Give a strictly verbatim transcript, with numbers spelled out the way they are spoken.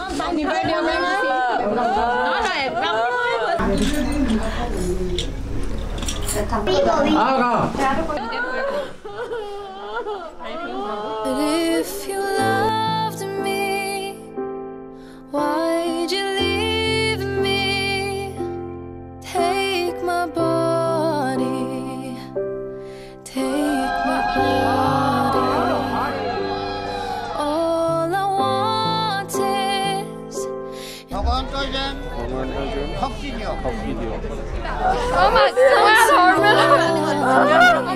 Thì video này nó đẹp lắm. 아, 가. But if you loved me, why'd you leave me? Take my body, take my body. All I want is 저건 흑진이요. Oh my god,